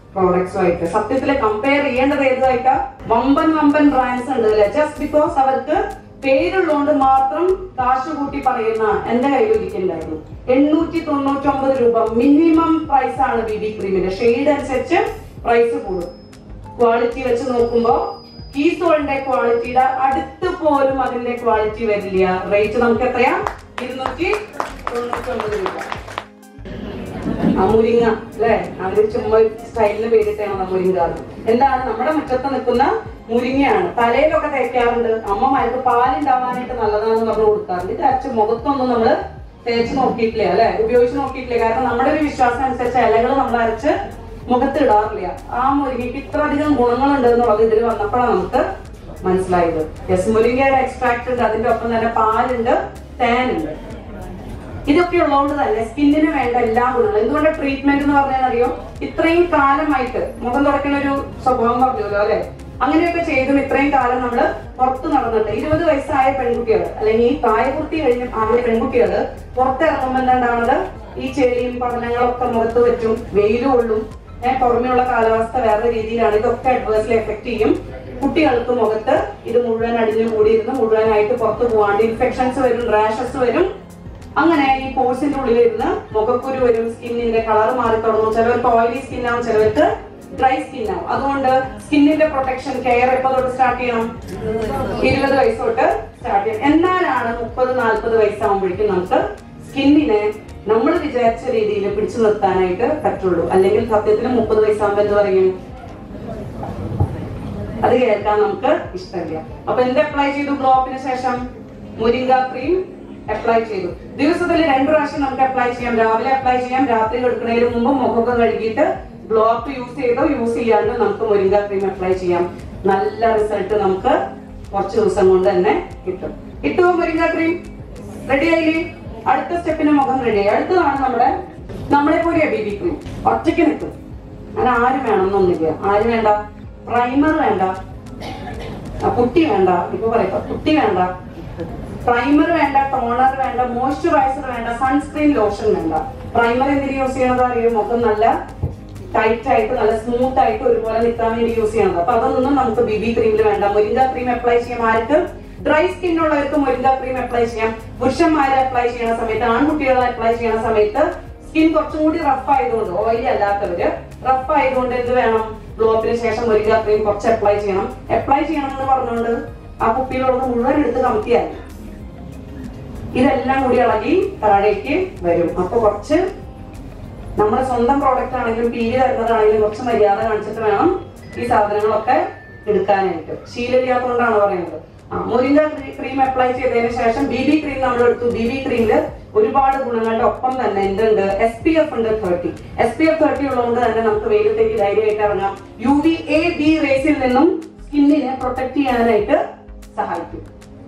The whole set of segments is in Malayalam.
പ്രോഡക്ട്സുമായിട്ട്. സത്യത്തില് കമ്പയർ ചെയ്യേണ്ടത് ഏതുമായിട്ടാ? വമ്പൻ ബ്രാൻഡ്സ് ഉണ്ട് അല്ലെ. ജസ്റ്റ് ബിക്കോസ് അവർക്ക് പേരുള്ളതുകൊണ്ട് മാത്രം കാശ് കൂട്ടി പറയുന്ന എന്റെ കയ്യിൽ ഇരിക്കുന്നുണ്ടായിരുന്നു. 899 രൂപ മിനിമം പ്രൈസ് ആണ് BB ക്രീമിന്റെ. ഷെയ്ഡ് അനുസരിച്ച് പ്രൈസ് കൂടും. ക്വാളിറ്റി വെച്ച് നോക്കുമ്പോ കീസോളിന്റെ ക്വാളിറ്റിയുടെ അടുത്ത് പോലും അതിന്റെ ക്വാളിറ്റി വരില്ല. റേറ്റ് നമുക്ക് എത്രയാ? 299 രൂപ. മുരിങ്ങ അല്ലെ, അതിന് ചുമ്മാ സ്റ്റൈലിന് പേരിട്ടാണ് മുരിങ്ങ. എന്താണ്? നമ്മുടെ മുറ്റത്ത് നിൽക്കുന്ന മുരിങ്ങയാണ്. തലയിലൊക്കെ തേക്കാറുണ്ട്. അമ്മമാർക്ക് പാലുണ്ടാവാനായിട്ട് നല്ലതാണെന്ന് പറഞ്ഞു കൊടുക്കാറുണ്ട്. ഇത് അരച്ച് മുഖത്തൊന്നും നമ്മള് തേച്ച് നോക്കിയിട്ടില്ല അല്ലെ, ഉപയോഗിച്ച് നോക്കിയിട്ടില്ല. കാരണം നമ്മുടെ ഒരു വിശ്വാസം അനുസരിച്ച് ഇലകൾ നമ്മൾ അരച്ച് മുഖത്ത് ഇടാറില്ല. ആ മുരിങ്ങയ്ക്ക് ഇത്ര അധികം ഗുണങ്ങളുണ്ട് എന്നുള്ളത് ഇതിൽ വന്നപ്പോഴാണ് നമുക്ക് മനസ്സിലായത്. യെസ്, മുരിങ്ങയുടെ എക്സ്ട്രാക്ട് ഉണ്ട്, അതിന്റെ ഒപ്പം തന്നെ പാലുണ്ട്, തേനുണ്ട്. ഇതൊക്കെ ഉള്ളതുകൊണ്ട് തന്നെ സ്കിന്നിന് വേണ്ട എല്ലാ ഗുണങ്ങളും. എന്തുകൊണ്ട് ട്രീറ്റ്മെന്റ് എന്ന് പറഞ്ഞാൽ അറിയോ? ഇത്രയും കാലമായിട്ട് മുഖം തുടക്കുന്ന ഒരു സ്വഭാവം പറഞ്ഞല്ലോ അല്ലെ, അങ്ങനെയൊക്കെ ചെയ്തും ഇത്രയും കാലം നമ്മള് പുറത്ത് നടന്നിട്ട് 20 വയസ്സായ പെൺകുട്ടികൾ അല്ലെങ്കിൽ ഈ പ്രായപൂർത്തി കഴിഞ്ഞ പെൺകുട്ടികൾ പുറത്തിറങ്ങുമ്പോൾ എന്താണ്ടാവുന്നത്? ഈ ചെളിയും പഠനങ്ങളൊക്കെ മുഖത്ത് വെച്ചും, വെയിലും ഉള്ളും, പുറമെയുള്ള കാലാവസ്ഥ വേറെ രീതിയിലാണ്. ഇതൊക്കെ അഡ്വേഴ്സ്ലി എഫക്ട് ചെയ്യും. കുട്ടികൾക്ക് മുഖത്ത് ഇത് മുഴുവൻ അടിഞ്ഞു കൂടിയിരുന്ന് മുഴുവനായിട്ട് പുറത്തു പോകാണ്ട് ഇൻഫെക്ഷൻസ് വരും, റാഷസ് വരും. അങ്ങനെ ഈ പോഴ്സിന്റെ ഉള്ളിലിരുന്ന് മുഖക്കുരു വരും, സ്കിന്നിന്റെ കളർ മാറി തുടങ്ങും. ചിലവർക്ക് ഓയിലി സ്കിൻ ആവും, ചിലവർക്ക് ഡ്രൈ സ്കിൻ ആവും. അതുകൊണ്ട് സ്കിന്നിന്റെ പ്രൊട്ടക്ഷൻ കെയർ എപ്പോ തൊട്ട് സ്റ്റാർട്ട് ചെയ്യണം? 20 വയസ്സ് തൊട്ട് സ്റ്റാർട്ട് ചെയ്യണം. എന്നാലാണ് 30-40 വയസ്സാകുമ്പോഴേക്കും നമുക്ക് സ്കിന്നിനെ നമ്മൾ വിചാരിച്ച രീതിയിൽ പിടിച്ചു നിർത്താനായിട്ട് പറ്റുള്ളൂ. അല്ലെങ്കിൽ സത്യത്തിൽ 30 വയസ്സാകുമ്പോൾ എന്ത് പറയും? അത് കേൾക്കാൻ നമുക്ക് ഇഷ്ടമില്ല. അപ്പൊ എന്ത് അപ്ലൈ ചെയ്തു? ഗ്ലോ അപ്പിന് ശേഷം മുരിങ്ങ ക്രീം അപ്ലൈ ചെയ്തു. ദിവസത്തിൽ 2 പ്രാവശ്യം നമുക്ക് അപ്ലൈ ചെയ്യാം. രാവിലെ അപ്ലൈ ചെയ്യാം, രാത്രി കൊടുക്കുന്നതിന് മുമ്പ് മുഖമൊക്കെ കഴുകിയിട്ട് ഗ്ലോ അപ്പ് യൂസ് ചെയ്തോ യൂസ് ചെയ്യാണ്ട് നമുക്ക് മുരിങ്ങ ക്രീം അപ്ലൈ ചെയ്യാം. നല്ല റിസൾട്ട് നമുക്ക് കുറച്ച് ദിവസം കൊണ്ട് തന്നെ കിട്ടും. കിട്ടുമോ മുരിങ്ങ ക്രീം? റെഡി ആയില്ലേ? അടുത്ത സ്റ്റെപ്പിന് മുഖം റെഡി ആയി. അടുത്തതാണ് നമ്മളെ പോലെ BB ക്രീം. ഒറ്റയ്ക്ക് നിൽക്കും. അങ്ങനെ ആരും വേണമെന്നൊന്നുമില്ല. ആര് വേണ്ട? പ്രൈമർ വേണ്ട, പുട്ടി വേണ്ട, ഇപ്പൊ പറയാം പുട്ടി വേണ്ട, പ്രൈമർ വേണ്ട, ടോണർ വേണ്ട, മോയ്സ്ചറൈസർ വേണ്ട, സൺസ്ക്രീൻ ലോഷൻ വേണ്ട. പ്രൈമർ എന്തിനു യൂസ് ചെയ്യണത് അറിയും? മുഖം നല്ല ടൈറ്റ് ആയിട്ട് നല്ല സ്മൂത്ത് ആയിട്ട് ഒരുപോലെ നിൽക്കാൻ വേണ്ടി യൂസ് ചെയ്യണത്. അപ്പൊ അതൊന്നും നമുക്ക് BB ക്രീമിൽ വേണ്ട. മുരിങ്ങ ക്രീം അപ്ലൈ ചെയ്യാം. ആർക്ക്? ഡ്രൈ സ്കിൻ ഉള്ളവർക്ക് മുരിങ്ങ ക്രീം അപ്ലൈ ചെയ്യാം. പുരുഷന്മാരെ അപ്ലൈ ചെയ്യുന്ന സമയത്ത്, ആൺകുട്ടികളെ അപ്ലൈ ചെയ്യുന്ന സമയത്ത് സ്കിൻ കുറച്ചും കൂടി റഫ് ആയതുകൊണ്ട്, ഓയിലി അല്ലാത്തവര് റഫ് ആയതുകൊണ്ട് എന്ത് വേണം? ഗ്ലോ അപ്പിന് ശേഷം മുരിങ്ങ ക്രീം കുറച്ച് അപ്ലൈ ചെയ്യണം. അപ്ലൈ ചെയ്യണം എന്ന് പറഞ്ഞുകൊണ്ട് ആ കുപ്പിയിലുള്ളത് മുഴുവൻ എടുത്ത് കമത്തിയാൽ ഇതെല്ലാം കൂടി ഇളകി താഴേക്ക് വരും. അപ്പൊ കുറച്ച് നമ്മുടെ സ്വന്തം പ്രോഡക്റ്റ് ആണെങ്കിലും പീല് തരുന്നതാണെങ്കിലും കുറച്ച് മര്യാദ കാണിച്ചിട്ട് വേണം ഈ സാധനങ്ങളൊക്കെ എടുക്കാനായിട്ട്. ശീലമില്ലാത്തതുകൊണ്ടാണ് പറയുന്നത്. മുരിങ്ങ ക്രീം അപ്ലൈ ചെയ്തതിന് ശേഷം BB ക്രീം നമ്മൾ എടുത്തു. BB ക്രീമില് ഒരുപാട് ഗുണങ്ങളുടെ ഒപ്പം തന്നെ എന്തുണ്ട്? SPF ഉണ്ട് 30. SPF 30 ഉള്ളതുകൊണ്ട് തന്നെ നമുക്ക് വെയിലത്തേക്ക് ധൈര്യമായിട്ട് ഇറങ്ങാം. UVA-B റേസിൽ നിന്നും സ്കിന്നിനെ പ്രൊട്ടക്ട് ചെയ്യാനായിട്ട് സഹായിക്കും.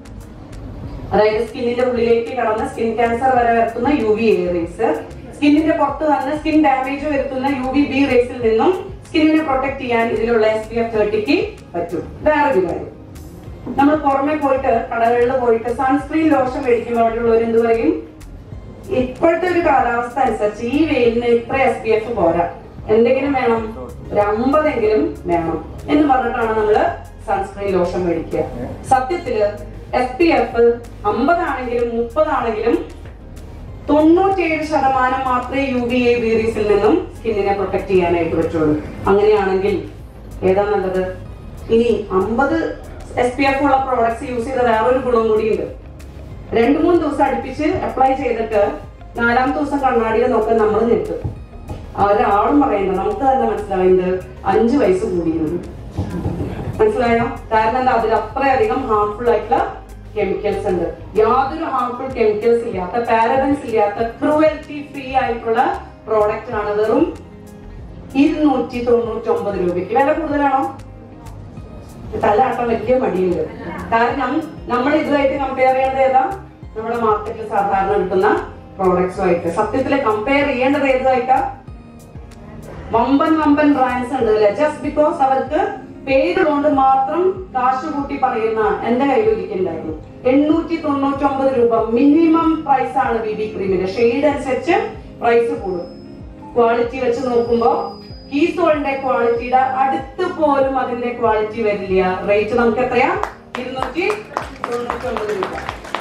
അതായത് സ്കിന്നിന്റെ ഉള്ളിലേക്ക് കടന്ന് സ്കിൻ ക്യാൻസർ വരെ വരുത്തുന്ന UVA റേസ്, സ്കിന്നിന്റെ പുറത്ത് വന്ന് സ്കിൻ ഡാമേജ് വരുത്തുന്ന UVB റേസിൽ നിന്നും സ്കിന്നിനെ പ്രൊട്ടക്ട് ചെയ്യാൻ ഇതിലുള്ള SPF 30ക്ക് പറ്റും. വേറൊരു കാര്യം, നമ്മൾ പുറമെ പോയിട്ട് കടകളിൽ പോയിട്ട് സൺസ്ക്രീൻ ലോഷൻ മേടിക്കുമ്പോൾ അവിടെയുള്ളവർ എന്ത് പറയും? ഇപ്പോഴത്തെ ഒരു കാലാവസ്ഥ അനുസരിച്ച് ഈ വെയിലിന് ഇത്ര SPF പോരാ, എന്തെങ്കിലും വേണം, ഒരു 50 വേണം എന്ന് പറഞ്ഞിട്ടാണ് നമ്മള് സൺസ്ക്രീൻ ലോഷൻ മേടിക്കുക. സത്യത്തില് SPF 50 ആണെങ്കിലും 30 ആണെങ്കിലും 97% മാത്രമേ UVA-B റേസിൽ നിന്നും സ്കിന്നിനെ പ്രൊട്ടക്ട് ചെയ്യാനായിട്ട് പറ്റുള്ളൂ. അങ്ങനെയാണെങ്കിൽ ഏതാ നല്ലത്? ഇനി 50 SPF ഉള്ള പ്രോഡക്ട്സ് യൂസ് ചെയ്ത വേറൊരു ഗുണം കൂടിയുണ്ട്. 2-3 ദിവസം അടുപ്പിച്ച് അപ്ലൈ ചെയ്തിട്ട് 4ാമത്തെ ദിവസം കണ്ണാടിയിൽ നോക്കാൻ നമ്മൾ നിൽക്കും. ഒരാളും പറയുന്നത് നമുക്ക് തന്നെ മനസ്സിലാവുന്നത് 5 വയസ്സ് കൂടിയിരുന്നു. മനസ്സിലായോ? കാരണം എന്താ? അതിൽ അത്രയധികം ഹാർംഫുൾ ആയിട്ടുള്ള കെമിക്കൽസ് ഉണ്ട്. യാതൊരു ഹാർംഫുൾ കെമിക്കൽസ് ഇല്ലാത്ത, പാരബൻസ് ഇല്ലാത്ത, ക്രൂവൽറ്റി ഫ്രീ ആയിട്ടുള്ള പ്രോഡക്റ്റ് ആണ്. വെറും 299 രൂപയ്ക്ക്. വില കൂടുതലാണോ? തലയാട്ടം വലിയ മടിയുണ്ട്. കാരണം നമ്മൾ ഇതുമായിട്ട് കമ്പയർ ചെയ്യേണ്ടത് ഏതാ? നമ്മുടെ മാർക്കറ്റിൽ സാധാരണ കിട്ടുന്ന പ്രോഡക്ട്സുമായിട്ട്. സത്യത്തില് കമ്പയർ ചെയ്യേണ്ടത് ഏതുമായിട്ടാ? വമ്പൻ ബ്രാൻഡ്സ് ഉണ്ട് അല്ലെ. ജസ്റ്റ് ബിക്കോസ് അവർക്ക് പേരുകൊണ്ട് മാത്രം കാശ് കൂട്ടി പറയുന്ന എന്റെ കയ്യിൽ ഇരിക്കുന്നുണ്ടായിരുന്നു. 899 രൂപ മിനിമം പ്രൈസ് ആണ് BB ക്രീമിന്റെ. ഷെയ്ഡ് അനുസരിച്ച് പ്രൈസ് കൂടും. ക്വാളിറ്റി വെച്ച് നോക്കുമ്പോ കീസോളിന്റെ ക്വാളിറ്റിയുടെ അടുത്ത് പോലും അതിന്റെ ക്വാളിറ്റി വരില്ല. റേറ്റ് നമുക്ക് എത്രയാ? 299 രൂപ.